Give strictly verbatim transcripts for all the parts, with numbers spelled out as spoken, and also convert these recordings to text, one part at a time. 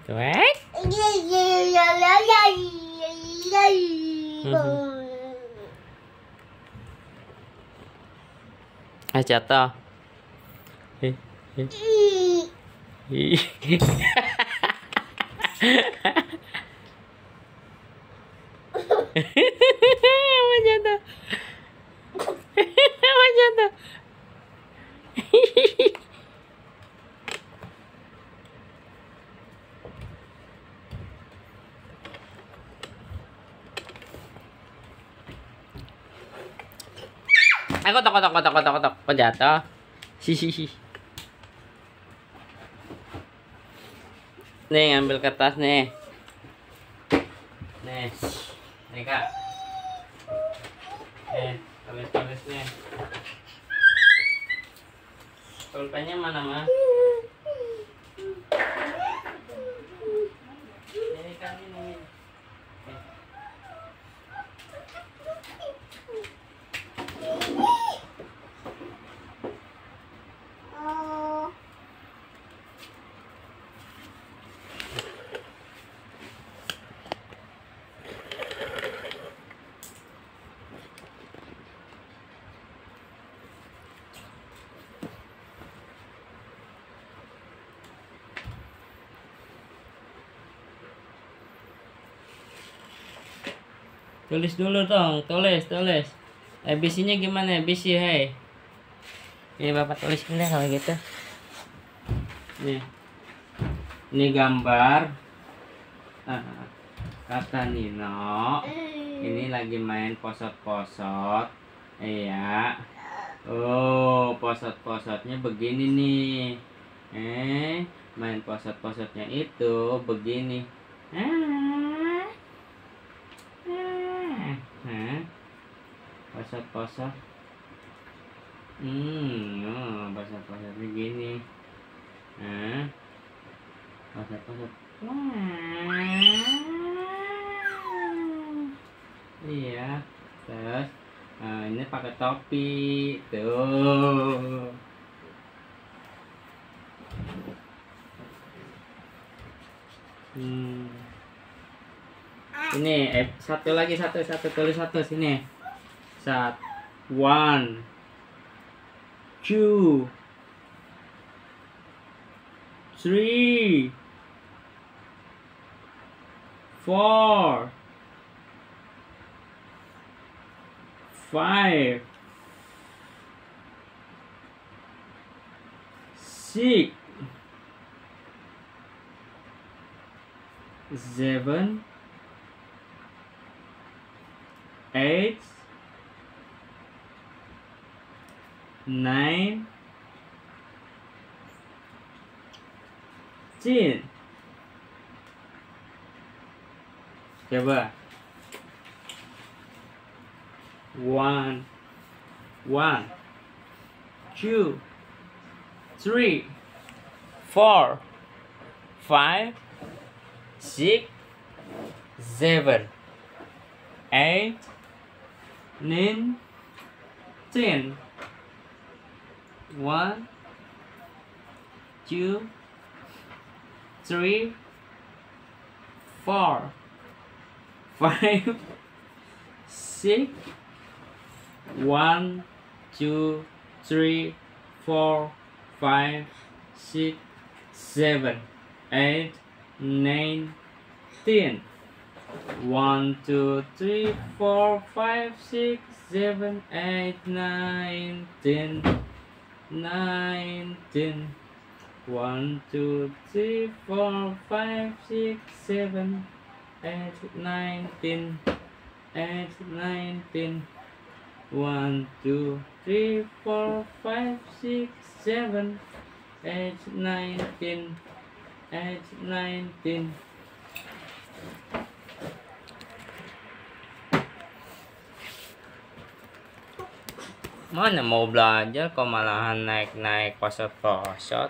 Cuek. Ah, jatuh. Ih, ih. Ih. Apa jatuh? Apa jatuh? Aku tok tok tok tok tok kok jatuh. Hihihi. Nih ambil kertas nih. Nih. Nih Kak. Nih, tulis-tulis nih. Pulpennya mana, Mas? Ini kan ini. Tulis dulu dong, tulis, tulis. A B C-nya gimana? A B C, hey. Ini Bapak tulisin deh kalau gitu. Nih. Ini gambar. Nah, kata Nino. Ini lagi main posot-posot. Iya. Oh, posot-posotnya begini nih. Eh, main posot-posotnya itu begini. Ah. Nah, posot-posot. Hmm, oh, posot-posotnya gini. Nah, posot-posot. Wah. Iya, terus nah, ini pakai topi tuh. Hmm. Ini eh, satu lagi satu satu tulis satu sini. Sat one two three four five six seven eight nine ten. Coba. One, one, two, three, four, five, six, seven, eight, nine, ten. One, two, three, four, five, six. One, two, three, four, five, six, seven, eight, nine, ten. One, two, three, four, five, six, seven, eight, nine, ten. Nine, ten. One, two, three, four, five, six, seven, eight, nine, ten. Eight, nine, ten. One, two, three, four, five, six, seven, eight, nine, ten. Eight, nine, ten. Mana mau belajar kok malahan naik-naik posot-posot.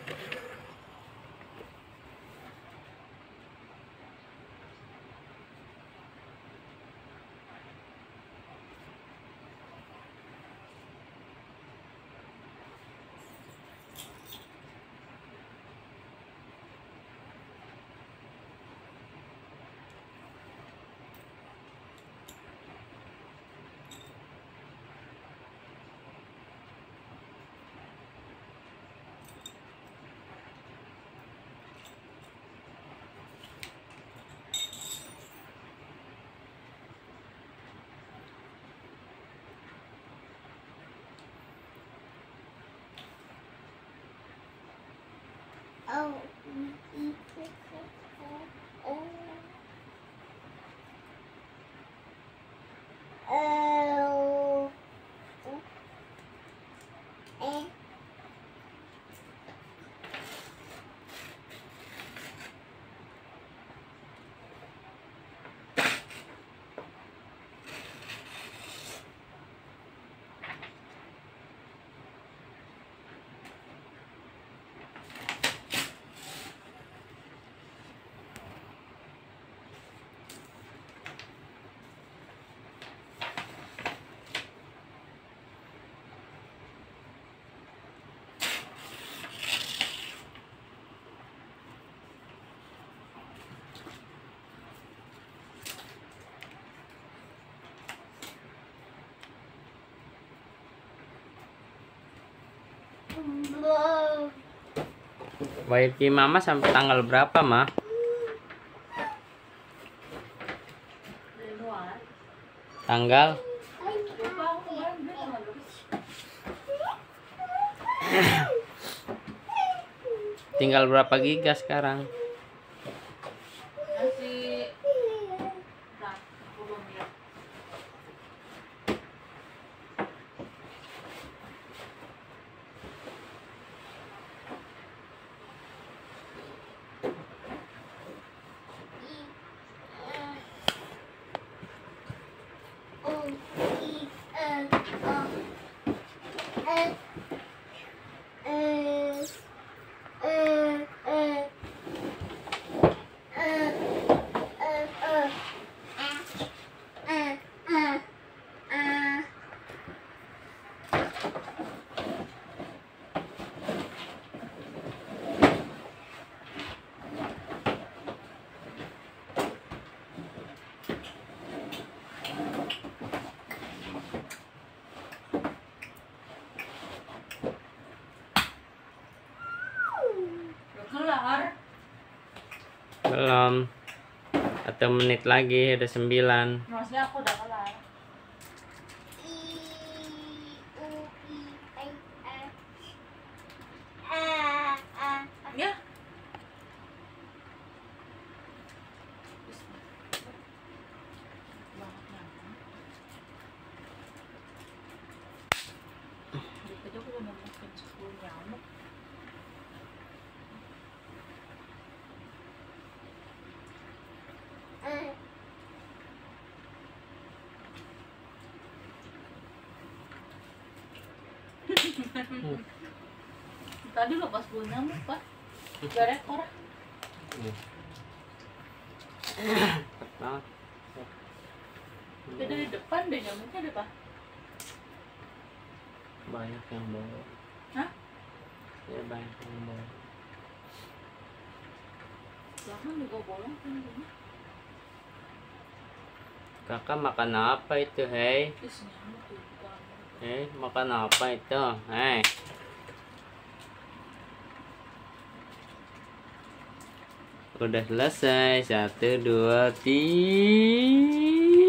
Oh. Oh. Eh. Wifi mama sampai tanggal berapa, Ma? Tanggal tinggal berapa giga sekarang? Masih tak belum ya. Kelar. Belum. Satu menit lagi udah sembilan. Maksudnya aku udah kelar. Ya. Itu aku udah masukin sepuluh nyamuk. Tadi lepas sepuluh nyamuk, Pak. Tiga rekor. Itu di depan deh nyamuknya deh, Pak. Banyak yang bawa. Hah? Ya banyak yang bawa. Belakang juga bolong kan ini. Kakak makan apa itu, hei? Is nyamuk tuh bukan. Eh, makan apa itu? Hei. Udah selesai. Satu, dua, tiga.